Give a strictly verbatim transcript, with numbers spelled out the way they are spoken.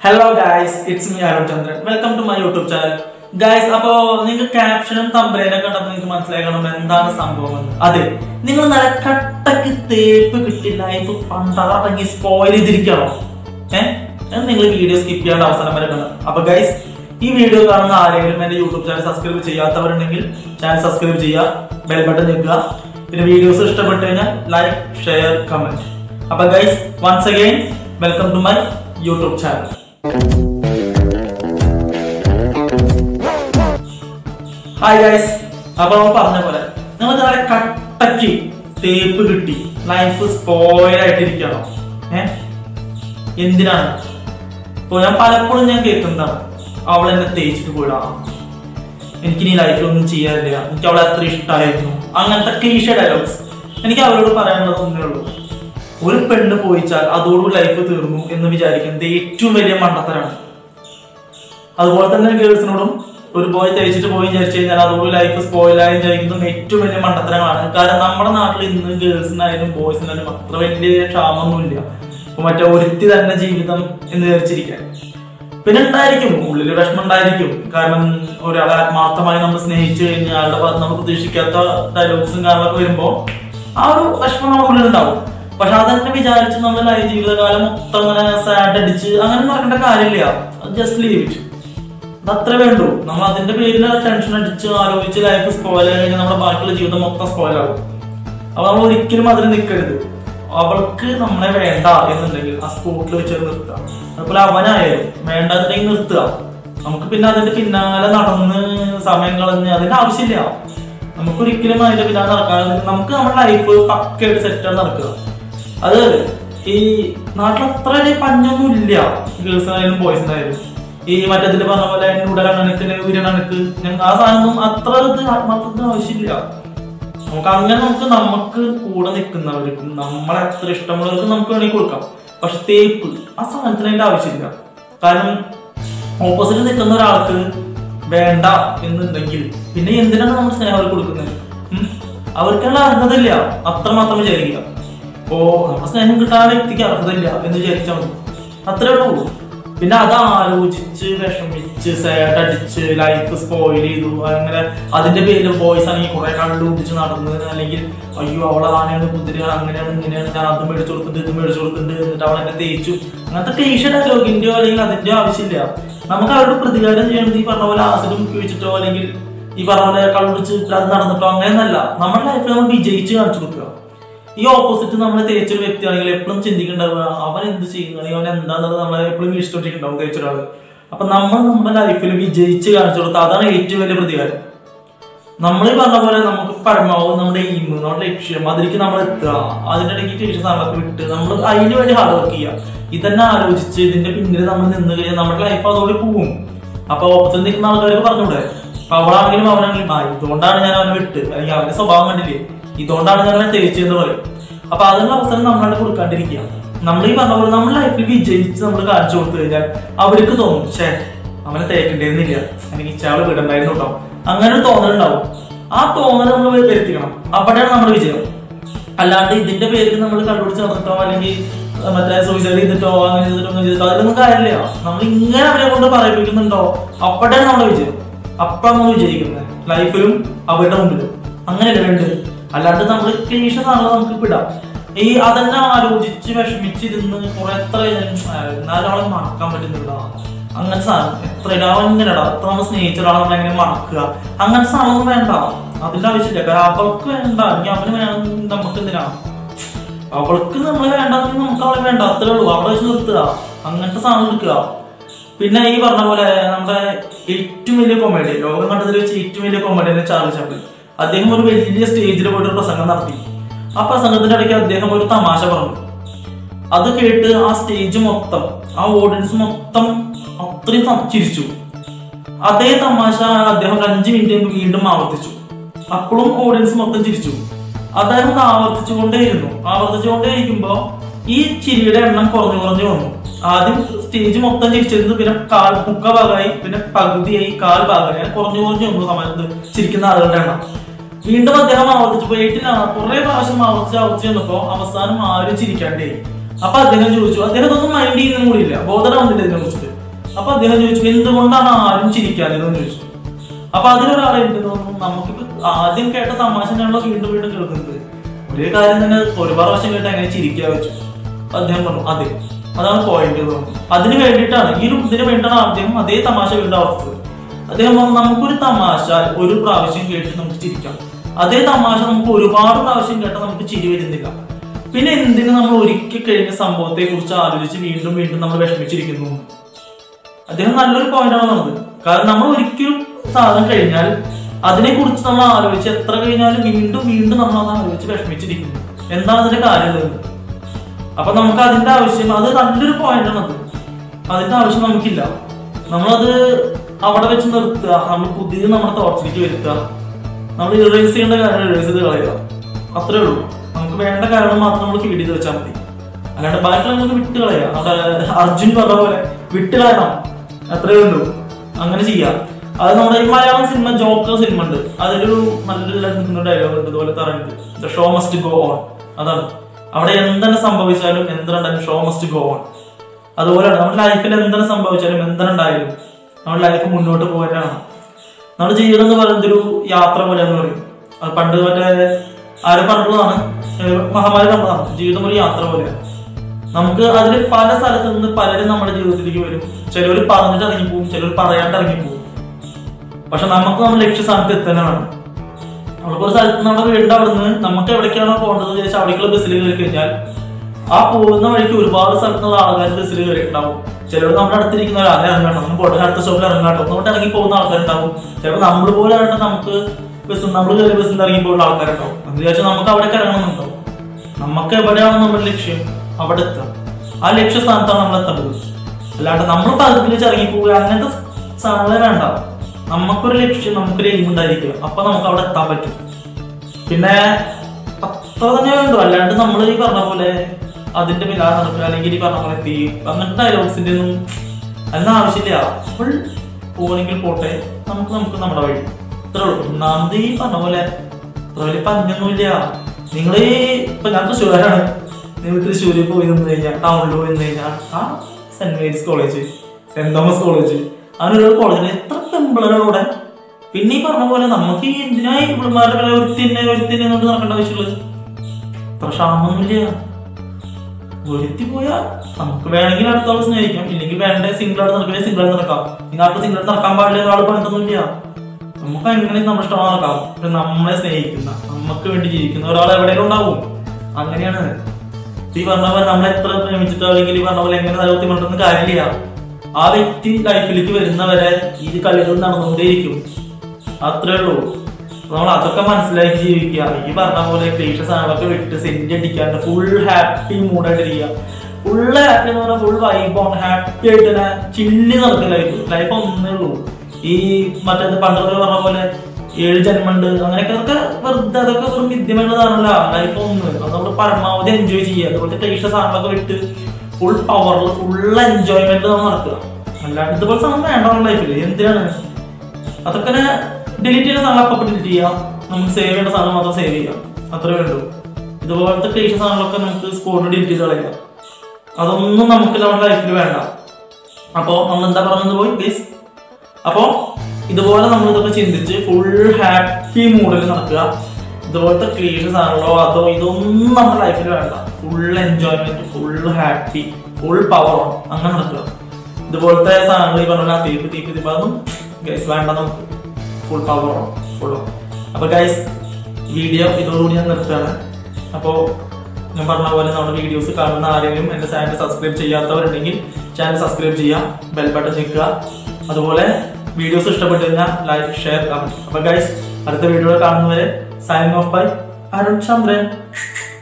Hello guys, it's me Arun Chandran. Welcome to my YouTube channel. Guys, appo ninga caption um thumbnail okke kandu ninge manasilayanam endana sambhavam. Ade, ningal nalla kattakku teepu kitti life pandarangi spoil cheyidirikano. Eh? And ningal video skip cheyanda avasanam vare kanna. Appo guys, ee video കാണുന്ന ആരെങ്കിലും എൻ്റെ YouTube channel subscribe ചെയ്യാത്തവരുണ്ടെങ്കിൽ channel subscribe ചെയ്യുക, bell button ഞെക്കുക. പിന്നെ videos ഇഷ്ടപ്പെട്ടു കഴിഞ്ഞാൽ like, share, comment. Appo guys, once again welcome to my YouTube channel. Hi guys, അപ്പോൾ നമ്മൾ പറഞ്ഞ പോലെ നിങ്ങൾ നല്ല കട്ടക്ക് തേപ്പ് കിട്ടി ലൈഫ് സ്പോയിൽ ആയിട്ടിരിക്കണം. ഏഹ് എന്തിനാണ്? ഇപ്പോൾ ഞാൻ പലപ്പോഴും ഞാൻ കേൾക്കുന്നതാണ്, അവൾ എന്നെ തേച്ചിട്ട് പോയിടാ, എനിക്കിനി ലൈഫിലൊന്നും ചെയ്യാനില്ല, എനിക്ക് അവളെ അത്ര ഇഷ്ടമായിരുന്നു, അങ്ങനത്തെ ക്ലീഷേ ഡയലോഗ്സ്. എനിക്ക് അവരോട് പറയാനുള്ളത് ഒന്നേ ഉള്ളൂ, ഒരു പെണ്ണ് പോയിച്ചാൽ അതോടുകൂടി ലൈഫ് തീർന്നു എന്ന് വിചാരിക്കുന്നത് ഏറ്റവും വലിയ മണ്ടത്തരാണ്. അതുപോലെ തന്നെ ഗേൾസിനോടും ഒരു ബോയ് തേച്ചിട്ട് പോയി വിചാരിച്ചു കഴിഞ്ഞാൽ അതോടുകൂടി ലൈഫ് സ്പോയിലായി വിചാരിക്കുന്നതും ഏറ്റവും വലിയ മണ്ടത്തരങ്ങളാണ്. കാരണം നമ്മുടെ നാട്ടിൽ ഇന്ന് ഗേൾസിനായാലും ബോയ്സിനായാലും അത്ര വലിയ ക്ഷാമൊന്നുമില്ല. അപ്പൊ മറ്റേ ഒരുത്തി തന്നെ ജീവിതം എന്ന് വിചാരിച്ചിരിക്കാൻ. പിന്നെ ഉണ്ടായിരിക്കും ഉള്ളിൽ വിഷമം ഉണ്ടായിരിക്കും. കാരണം ഒരാളെ ആത്മാർത്ഥമായി നമ്മൾ സ്നേഹിച്ചു കഴിഞ്ഞാൽ ആളുടെ ഭാഗത്ത് നമ്മൾ പ്രതീക്ഷിക്കാത്ത ഡയലോഗ്സും കാര്യങ്ങളൊക്കെ വരുമ്പോൾ ആ ഒരു വിഷമം നമ്മുടെ ഉള്ളിൽ ഉണ്ടാവും. പക്ഷെ അതെന്നെ വിചാരിച്ച് നമ്മൾ ലൈഫ് ജീവിതകാലം മൊത്തം അങ്ങനെ സാഡ് അടിച്ച് അങ്ങനെ നടക്കേണ്ട കാര്യമില്ല. ജസ്റ്റ് ലീവ് ഇറ്റ്, അത് അത്രേ വേണ്ടൂ. നമ്മൾ അതിന്റെ പേരിൽ ടെൻഷൻ അടിച്ച് ആലോചിച്ച് ലൈഫ് സ്പോയിൽ ആയി കഴിഞ്ഞാൽ നമ്മുടെ ബാക്കിയുള്ള ജീവിതം മൊത്തം സ്പോയിൽ ആകും. അപ്പൊ നമ്മൾ ഒരിക്കലും അതിന് നിൽക്കരുത്. അവൾക്ക് നമ്മളെ വേണ്ട എന്നുണ്ടെങ്കിൽ ആ സ്പോട്ടിൽ വെച്ച് നിർത്തുക. അതുപോലെ അവനായാലും വേണ്ടെന്നുണ്ടെങ്കിൽ നിർത്തുക. നമുക്ക് പിന്നെ അതിന്റെ പിന്നാലെ നടന്ന് സമയം കളഞ്ഞ് അതിന്റെ ആവശ്യമില്ല. നമുക്കൊരിക്കലും അതിന്റെ പിന്നാലെ നടക്കാതെ നമുക്ക് നമ്മുടെ ലൈഫ് പക്കയായിട്ട് സെറ്റാണ് നടക്കുക. അത് ഈ നാട്ടിൽ അത്ര വലിയ പഞ്ഞൊന്നും ഇല്ല, ഗേൾസിനായാലും ബോയ്സിനായാലും. ഈ മറ്റത്തിൽ പറഞ്ഞ പോലെ ഉടലണക്ക് ഉയരണക്ക് ആ സാധനം അത്ര ഇത് ആത്മാർത്ഥത്തിന് ആവശ്യമില്ല. നമുക്ക് അങ്ങനെ നമുക്ക് നമുക്ക് കൂടെ നിൽക്കുന്നവർക്കും നമ്മളെ അത്ര ഇഷ്ടമുള്ളവർക്കും നമുക്ക് വേണമെങ്കിൽ കൊടുക്കാം. പക്ഷെ തേപ്പ് ആ സാധനത്തിന് അതിന്റെ ആവശ്യമില്ല. കാരണം ഓപ്പോസിറ്റ് നിൽക്കുന്ന ഒരാൾക്ക് വേണ്ട എന്നുണ്ടെങ്കിൽ പിന്നെ എന്തിനാണ് നമ്മൾ സ്നേഹം അവർക്ക് കൊടുക്കുന്നത്? അവർക്കുള്ള അർഹതയില്ല, അത്രമാത്രം വിചാരിക്കുക. അപ്പോ നമ്മുടെ സ്നേഹം കിട്ടാൻ വ്യക്തിക്ക് അർഹതയില്ല എന്ന് വിചാരിച്ചാൽ മതി, അത്രേ ഉള്ളൂ. പിന്നെ അത് ആലോചിച്ച് വിഷമിച്ച് സാഡ് അടിച്ച് ലൈഫ് സ്പോയിൽ ചെയ്തു അങ്ങനെ അതിന്റെ പേരിൽ ബോയ്സ് ആണെങ്കിൽ കുറെ കണ്ടുപിടിച്ച് നടന്ന്, അല്ലെങ്കിൽ അയ്യോ അവളാണ് കുതിര അങ്ങനെയാണ് ഇങ്ങനെയാണ്, ഞാൻ അത് മേടിച്ചു കൊടുത്തിട്ട് ഇത് മേടിച്ചു കൊടുത്തിട്ടുണ്ട്, എന്നിട്ട് അവളെന്നെ തേച്ചു, അങ്ങനത്തെ ക്ലീഷ ഡയലോഗിന്റെയോ അല്ലെങ്കിൽ അതിന്റെ ആവശ്യമില്ല. നമുക്ക് അവരുടെ പ്രതികാരം ചെയ്യണത് ഈ പറഞ്ഞ പോലെ ആസിഡ് മുക്കി വെച്ചിട്ടോ അല്ലെങ്കിൽ ഈ പറഞ്ഞ പോലെ കണ്ടുപിടിച്ച് അത് നടന്നിട്ടോ അങ്ങനെയൊന്നല്ല. നമ്മുടെ ലൈഫിൽ നമ്മൾ വിജയിച്ച് കാണിച്ചു കൊടുക്കുക. ഈ ഓപ്പോസിറ്റ് നമ്മളെ തേച്ചൊരു വ്യക്തിയാണെങ്കിൽ എപ്പോഴും ചിന്തിക്കേണ്ടാവുക അവൻ എന്ത് ചെയ്യുന്നു, അല്ലെങ്കിൽ അവൻ എന്താണെന്നുള്ളത് നമ്മളെ എപ്പോഴും വീഴ്ചോട്ടിട്ടുണ്ടാവും തേച്ചൊരാള്. അപ്പൊ നമ്മൾ നമ്മുടെ ലൈഫിൽ വിജയിച്ച് കാണിച്ചു കൊടുത്താൽ അതാണ് ഏറ്റവും വലിയ പ്രതികാരം. നമ്മൾ ഈ പറഞ്ഞ പോലെ നമുക്ക് പരമാവധി നമ്മുടെ എയിം, നമ്മുടെ ലക്ഷ്യം അതിലേക്ക് നമ്മൾ എത്തുക. അതിന്റെ ഇടയ്ക്ക് ടീച്ചർ സാധനങ്ങളൊക്കെ വിട്ട് നമ്മൾ അതിന് വേണ്ടി ഹാർഡ് വർക്ക് ചെയ്യുക. ഇതന്നെ ആലോചിച്ച് ഇതിന്റെ പിന്നിൽ നമ്മൾ നിന്ന് കഴിഞ്ഞാൽ നമ്മുടെ ലൈഫ് അതോടെ പോവും. അപ്പൊ ഓപ്പോസിറ്റ് നിൽക്കുന്ന ആൾക്കാർക്ക് പറഞ്ഞൂടെ, അപ്പൊ അവളാണെങ്കിലും അവനാണെങ്കിലും ആ ഇതുകൊണ്ടാണ് ഞാൻ അവനെ വിട്ട്, അല്ലെങ്കിൽ അവന്റെ സ്വഭാവം കണ്ടില്ലേ, ഇതുകൊണ്ടാണ് ഞാൻ അവനെ തേച്ചു എന്ന് പറയും. അപ്പൊ അതിനുള്ള അവസരം നമ്മളാണ് കൊടുക്കാണ്ടിരിക്കുക. നമ്മൾ ഈ പറഞ്ഞ പോലെ നമ്മുടെ ലൈഫിൽ വിജയിച്ച് നമ്മൾ കാണിച്ചു കൊടുത്തു കഴിഞ്ഞാൽ അവർക്ക് തോന്നും ഷേ അവനെ തേക്കേണ്ടിയിരുന്നില്ല, അല്ലെങ്കിൽ ഇച്ചാള് വിടണ്ടായിരുന്നു കേട്ടോ, അങ്ങനെ ഒരു തോന്നലുണ്ടാവും. ആ തോന്നൽ നമ്മൾ വരുത്തിക്കണം, അവിടെയാണ് നമ്മുടെ വിജയം. അല്ലാണ്ട് ഇതിന്റെ പേരിൽ നമ്മൾ കണ്ടുപിടിച്ച് നടന്നിട്ടോ അല്ലെങ്കിൽ മറ്റേ സൂയിസൈഡ് ചെയ്തിട്ടോ അങ്ങനെ ചെയ്തിട്ടോ അങ്ങനെ ചെയ്തിട്ടോ അതിലൊന്നും കാര്യമില്ല. നമ്മൾ ഇങ്ങനെ അവരെ കൊണ്ട് പറയിപ്പിക്കുന്നുണ്ടോ അവിടെയാണ് നമ്മുടെ വിജയം. അപ്പൊ നമ്മൾ വിജയിക്കുന്നത് ലൈഫിലും അവരുടെ മുമ്പിലും. അങ്ങനെയല്ല വേണ്ടത്. അല്ലാണ്ട് നമ്മൾ ക്ലീഷ സാധനങ്ങൾ നമുക്ക് വിടാം. ഈ അതന്നെ ആലോചിച്ച് വിഷമിച്ചിരുന്ന് കുറെ എത്ര എന്നാലും അവളെ മറക്കാൻ പറ്റുന്നില്ല, അങ്ങനത്തെ സാധനം എത്ര ഇടാവും ഇങ്ങനെടാ എത്ര നമ്മൾ സ്നേഹിച്ച ഒരാളെ നമ്മൾ എങ്ങനെ മറക്കുക, അങ്ങനത്തെ സാധനമൊന്നും വേണ്ട. അതിന്റെ ആവശ്യമില്ല. കാരണം അവൾക്ക് വേണ്ട, അല്ലെങ്കിൽ അവന് വേണം, നമുക്ക് എന്തിനാ അവൾക്ക് നമ്മൾ വേണ്ടെങ്കിൽ നമുക്ക് അവളെ വേണ്ട, അത്രേ ഉള്ളൂ. അവളെ വെച്ച് നിർത്തുക, അങ്ങനത്തെ സാധനം എടുക്കുക. പിന്നെ ഈ പറഞ്ഞ പോലെ നമ്മുടെ ഏറ്റവും വലിയ കൊമേഡി, ലോകം കണ്ടതിൽ വെച്ച് ഏറ്റവും വലിയ കൊമേഡിയാണ് ചാർലി ചാപ്ലിൻ. അദ്ദേഹം ഒരു വലിയ സ്റ്റേജിൽ പോയിട്ട് ഒരു പ്രസംഗം നടത്തി. ആ പ്രസംഗത്തിന്റെ ഇടയ്ക്ക് അദ്ദേഹം ഒരു തമാശ പറഞ്ഞു. അത് കേട്ട് ആ സ്റ്റേജ് മൊത്തം, ആ ഓഡിയൻസ് മൊത്തം അത്രയും ചിരിച്ചു. അതേ തമാശ അദ്ദേഹം അഞ്ചു മിനിറ്റ് വീണ്ടും ആവർത്തിച്ചു. അപ്പോഴും ഓഡിയൻസ് മൊത്തം ചിരിച്ചു. അദ്ദേഹം ആവർത്തിച്ചുകൊണ്ടേയിരുന്നു. ആവർത്തിച്ചുകൊണ്ടേയിരിക്കുമ്പോ ഈ ചിരിയുടെ എണ്ണം കുറഞ്ഞു കുറഞ്ഞു വന്നു. ആദ്യം സ്റ്റേജ് മൊത്തം ചിരിച്ചിരുന്നു, പിന്നെ കാൽ മുക്ക ഭാഗമായി, പിന്നെ പകുതിയായി, കാൽ ഭാഗമായി, കുറഞ്ഞു കുറഞ്ഞു വന്നു സമയത്ത് ചിരിക്കുന്ന ആളുകളുടെ എണ്ണം. വീണ്ടും അദ്ദേഹം ആവർത്തിച്ചപ്പോ ഏറ്റില്ല കുറെ പ്രാവശ്യം ആവർത്തിച്ച് ആവർത്തിച്ച് വന്നപ്പോ അവസാനം ആരും ചിരിക്കാണ്ടേ. അപ്പൊ അദ്ദേഹം ചോദിച്ചു, അദ്ദേഹം ഒന്നും മൈൻഡ് ചെയ്യുന്നതും കൂടി ഇല്ല, ബോധനാവുന്നില്ല ഇതിനെ കുറിച്ചിട്ട്. അപ്പൊ അദ്ദേഹം ചോദിച്ചു എന്തുകൊണ്ടാണ് ആരും ചിരിക്കാതെന്ന് ചോദിച്ചു. അപ്പൊ അതിലൊരാളെ എനിക്ക് തോന്നുന്നു നമുക്കിപ്പോ ആദ്യം കേട്ട തമാശ ഞങ്ങളോ വീണ്ടും വീണ്ടും കേൾക്കുന്നത് ഒരേ കാര്യം തന്നെ ഒരുപാട് പ്രാവശ്യം കേട്ട് എങ്ങനെ ചിരിക്കാൻ വെച്ചു. അദ്ദേഹം പറഞ്ഞു അതെ അതാണ് പോയിന്റ് തോന്നുന്നു. അതിന് വേണ്ടിയിട്ടാണ് ഈ ഒരു ഇതിന് വേണ്ടിയിട്ടാണ് അദ്ദേഹം അതേ തമാശ വീണ്ടും ആവർത്തിച്ചത്. അദ്ദേഹം പറഞ്ഞു നമുക്കൊരു തമാശ ഒരു പ്രാവശ്യം കേട്ട് നമുക്ക് ചിരിക്കാം, അതേ തമാശ നമുക്ക് ഒരുപാട് പ്രാവശ്യം കേട്ടാൽ നമുക്ക് ചിരി വരുന്നില്ല. പിന്നെ എന്തിനു നമ്മൾ ഒരിക്കൽ കഴിഞ്ഞ സംഭവത്തെ കുറിച്ച് ആലോചിച്ച് വീണ്ടും വീണ്ടും നമ്മൾ വിഷമിച്ചിരിക്കുന്നു. അദ്ദേഹം നല്ലൊരു പോയിന്റാണ് പറഞ്ഞത്. കാരണം നമ്മൾ ഒരിക്കലും സാധനം കഴിഞ്ഞാൽ അതിനെ കുറിച്ച് നമ്മൾ ആലോചിച്ച് എത്ര കഴിഞ്ഞാലും വീണ്ടും വീണ്ടും നമ്മൾ അത് ആലോചിച്ച് വിഷമിച്ചിരിക്കുന്നു. എന്താണ് അതിന്റെ കാര്യം? അപ്പൊ നമുക്ക് അതിന്റെ ആവശ്യം, അത് നല്ലൊരു പോയിന്റാണ് അത്. അതിന്റെ ആവശ്യം നമുക്കില്ല. നമ്മളത് അവിടെ വെച്ച് നിർത്തുക, നമ്മൾ പുതിയ നമ്മുടെ തോട്ട്സിലേക്ക് വരുത്തുക, നമ്മൾ ഇറേസ് ചെയ്യേണ്ട കാര്യം ഇറേസ് ചെയ്ത് കളയുക, അത്രേ ഉള്ളൂ. നമുക്ക് വേണ്ട കാരണം മാത്രം നമ്മൾ ഫീഡ് ചെയ്ത് വെച്ചാൽ മതി. അല്ലാണ്ട് ബാക്കിയുള്ള നമുക്ക് വിട്ട് കളയാം. നമ്മുടെ അർജുൻ പറഞ്ഞ പോലെ വിട്ട് കളയണം, അത്രേ ഉള്ളൂ. അങ്ങനെ ചെയ്യാം. അത് നമ്മുടെ ഈ മലയാളം സിനിമ ജോക്കർ സിനിമ ഉണ്ട്, അതിലൊരു നല്ലൊരു നിൽക്കുന്ന ഡയലോഗ് ഉണ്ട് ഇതുപോലെ പറയുന്നത്, the show must go on. അതാണ് അവിടെ എന്തെന്നെ സംഭവിച്ചാലും എന്തുണ്ടായാലും ഷോ മസ്റ്റ് ഗോ ഓൺ. അതുപോലെയാണ് നമ്മുടെ ലൈഫിൽ എന്തെന്നെ സംഭവിച്ചാലും എന്തുണ്ടായാലും നമ്മുടെ ലൈഫ് മുന്നോട്ട് പോകാനാണ്. നമ്മുടെ ജീവിതം എന്ന് പറയുന്നത് ഒരു യാത്ര പോലെ എന്ന് പറയും. അത് പണ്ട് മറ്റേ ആരും പറഞ്ഞതാണ്, മഹാമാരി പറഞ്ഞതാണ്, ജീവിതം ഒരു യാത്ര പോലെയാണ്. നമുക്ക് അതിൽ പല സ്ഥലത്തു നിന്ന് പലരും നമ്മുടെ ജീവിതത്തിലേക്ക് വരും. ചിലർ പറഞ്ഞിട്ട് ഇറങ്ങിപ്പോവും, ചിലർ പറയാണ്ട് ഇറങ്ങിപ്പോവും. പക്ഷെ നമുക്ക് നമ്മുടെ ലക്ഷ്യസ്ഥാനത്ത് എത്താനാണ്. നമ്മളിപ്പോ ഒരു സ്ഥലത്ത് നമ്മുടെ വീടിന്റെ അവിടെ നിന്ന് നമുക്ക് എവിടേക്കാണോ പോകേണ്ടത് ചോദിച്ചാൽ അവിടേക്കുള്ള ബസ്സിൽ കയറി കഴിഞ്ഞാൽ ആ പോകുന്ന വഴിക്ക് ഒരുപാട് സ്ഥലത്തുള്ള ആൾക്കാർ ബസ്സിൽ കയറിയിട്ടുണ്ടാവും. ചിലർ നമ്മുടെ അടുത്തിരിക്കുന്ന ഒരാളെ ഇറങ്ങണം, നമ്മൾ പോട്ടെ അടുത്ത സ്റ്റോപ്പിൽ ഇറങ്ങാട്ടോ അങ്ങോട്ട് ഇറങ്ങി പോകുന്ന ആൾക്കാരുണ്ടാവും. ചിലപ്പോൾ നമ്മൾ പോലെ ആയിട്ട് നമുക്ക് ബസ് നമ്മൾ കയറി ബസ്സിൽ ഇറങ്ങി പോകുന്ന ആൾക്കാരുണ്ടാവും. എന്ന് വിചാരിച്ചാൽ നമുക്ക് അവിടേക്ക് ഇറങ്ങണമെന്നുണ്ടാവും. നമുക്ക് എവിടെയാണ് നമ്മുടെ ലക്ഷ്യം അവിടെ എത്തുക. ആ ലക്ഷ്യസ്ഥാനത്താണ് നമ്മൾ എത്തേണ്ടത്. അല്ലാണ്ട് നമ്മൾ പകുതി വെച്ച് ഇറങ്ങി പോവുക അങ്ങനത്തെ സാധനങ്ങളെ വേണ്ട. നമുക്കൊരു ലക്ഷ്യം, നമുക്കൊരു എയിം ഉണ്ടായിരിക്കുക, അപ്പൊ നമുക്ക് അവിടെ എത്താൻ പറ്റും. പിന്നെ അത്ര തന്നെ വേണ്ടു. അല്ലാണ്ട് നമ്മൾ ഈ പറഞ്ഞ പോലെ അതിന്റെ പിന്നാലെ നടക്കുക, അല്ലെങ്കിൽ ഈ പറഞ്ഞ പോലെ തീ അങ്ങനത്തെ ഡയലോഗ്സിന്റെ ഒന്നും അതിന് ആവശ്യമില്ല. അപ്പോൾ പോകണമെങ്കിൽ പോട്ടെ, നമുക്ക് നമുക്ക് നമ്മുടെ വഴി ഇത്ര ഉള്ളൂ. ഒന്നാമത് ഈ പറഞ്ഞ പോലെ ഇത്ര വലിയ പഞ്ഞൊന്നുമില്ല. നിങ്ങൾ ഈ ഇപ്പൊ ഞാൻ തൃശ്ശൂരാണ്, നിങ്ങൾ തൃശ്ശൂരിൽ പോയി നിന്ന് കഴിഞ്ഞാൽ ടൗണിൽ പോയി നിന്ന് കഴിഞ്ഞാൽ ആ saint Mary's college, saint Thomas college, അങ്ങനെ ഒരു കോളേജിൽ എത്ര പെമ്പിളരോടെ. പിന്നെ ഈ പറഞ്ഞ പോലെ നമുക്ക് ഈ എന്തിനായി ഇവിടുമാരുടെ പോലെ ഒരുത്തിന്നെ ഒരുത്തിന്നെ കൊണ്ട് നടക്കേണ്ട ആവശ്യമുള്ളത്? അത്ര ക്ഷാമൊന്നുമില്ല. ഒരുത്തി പോയാൽ നമുക്ക് വേണമെങ്കിൽ അടുത്തോളം സ്നേഹിക്കാം, ഇല്ലെങ്കിൽ വേണ്ട സിംഗിൾ ആയിട്ട് നടക്കണേ സിംഗിൾ ആയിട്ട് നടക്കാം. നിങ്ങൾ അടുത്ത സിംഗിൾ ആയിട്ട് നടക്കാൻ പാടില്ല ഒരാൾ പറഞ്ഞിട്ടൊന്നുമില്ല. നമുക്ക് എങ്ങനെ നമ്മുടെ ഇഷ്ടമാണ് നടക്കാം. നമ്മളെ സ്നേഹിക്കുന്ന, നമുക്ക് വേണ്ടി ജീവിക്കുന്ന ഒരാൾ എവിടെയെങ്കിലും ഉണ്ടാവും. അങ്ങനെയാണ് ഈ പറഞ്ഞ പോലെ നമ്മൾ എത്ര പ്രേമിച്ചിട്ടോ അല്ലെങ്കിൽ ഈ പറഞ്ഞ പോലെ എങ്ങനെ നിലനിർത്തി കൊണ്ടുവന്ന കാര്യമില്ല. ആ വ്യക്തി ലൈഫിലേക്ക് വരുന്നവരെ ഈ കളികൾ നടന്നുകൊണ്ടേയിരിക്കും, അത്രേ ഉള്ളൂ. നമ്മൾ അതൊക്കെ മനസ്സിലാക്കി ജീവിക്കുക. ഈ പറഞ്ഞ പോലെ ക്ലീഷ സാധനങ്ങളൊക്കെ വിട്ട് സെന്റ് അടിക്കാണ്ട് ഫുൾ ഹാപ്പി മൂഡായിട്ടിരിക്കുക. ഫുള്ള് ഹാപ്പി എന്ന് പറഞ്ഞാൽ ഫുൾ വൈബാണ്, ഹാപ്പി ആയിട്ട് തന്നെ ചില്ലി നടക്കുക ലൈഫ്. ലൈഫ് ഒന്നേ ഉള്ളൂ. ഈ മറ്റേ പണ്ടുപോലെ പറഞ്ഞ പോലെ ഏഴ് ജന്മണ്ട് അങ്ങനെയൊക്കെ അതൊക്കെ വെറുതെ, അതൊക്കെ വെറും വിദ്യമായിട്ടുള്ളതാണല്ല. ലൈഫ് ഒന്ന് അത് നമ്മൾ പരമാവധി എൻജോയ് ചെയ്യുക. അതുപോലത്തെ ക്ലീഷ സാധനങ്ങളൊക്കെ വിട്ട് ഫുൾ പവറിൽ ഫുൾ എൻജോയ്മെന്റ് നമ്മൾ നടക്കുക. അല്ലാണ്ട് ഇതുപോലെ സാധനം വേണ്ട ലൈഫിൽ. എന്തിനാണ് അതൊക്കെ ഡിലീറ്റ് ചെയ്യുന്ന സാധനം അപ്പം ഡിലീറ്റ് ചെയ്യാം, നമുക്ക് സേവ് ചെയ്യേണ്ട സാധനം മാത്രം സേവ് ചെയ്യാം, അത്രേ വേണ്ടൂ. ഇതുപോലത്തെ ക്ലീഷ സാധനങ്ങളൊക്കെ നമുക്ക് സ്പോട്ടിൽ ഡിലീറ്റ് ചെയ്ത് കളയാം. അതൊന്നും നമുക്ക് നമ്മുടെ ലൈഫിൽ വേണ്ട. അപ്പോൾ നമ്മൾ എന്താ പറഞ്ഞത് പോയി പ്ലീസ്. അപ്പോൾ ഇതുപോലെ നമ്മൾ ഇതൊക്കെ ചിന്തിച്ച് ഫുൾ ഹാപ്പി മൂഡിൽ നടക്കുക. ഇതുപോലത്തെ ക്ലീഷ സാധനങ്ങളോ അതോ ഇതൊന്നും നമ്മുടെ ലൈഫിൽ വേണ്ട. Full enjoyment, full happy, full power അങ്ങനെ നടക്കുക. ഇതുപോലത്തെ സാധനങ്ങൾ ഈ പറഞ്ഞാൽ തീപ്പ് തീപ്പ് തീപ്പ് അതൊന്നും ഗൈസ് വേണ്ട. നമുക്ക് ഫുൾ പവർ ഫുള്ളോ. അപ്പൊ ഗൈസ് വീഡിയോ ഇതോടുകൂടി ഞാൻ നിർത്തുകയാണ്. അപ്പോൾ ഞാൻ പറഞ്ഞ പോലെ നമ്മുടെ വീഡിയോസ് കാണുന്ന ആരെങ്കിലും എൻ്റെ ചാനൽ സബ്സ്ക്രൈബ് ചെയ്യാത്തവരുണ്ടെങ്കിൽ ചാനൽ സബ്സ്ക്രൈബ് ചെയ്യുക, ബെൽ ബട്ടൺ നിൽക്കുക. അതുപോലെ വീഡിയോസ് ഇഷ്ടപ്പെട്ടു കഴിഞ്ഞാൽ ലൈക്ക്, ഷെയർ, കമന്റ്. അപ്പൊ ഗൈസ് അടുത്ത വീഡിയോ കാണുന്നവരെ സൈനിങ് ഓഫ് ബൈ അരുൺ ചന്ദ്രൻ.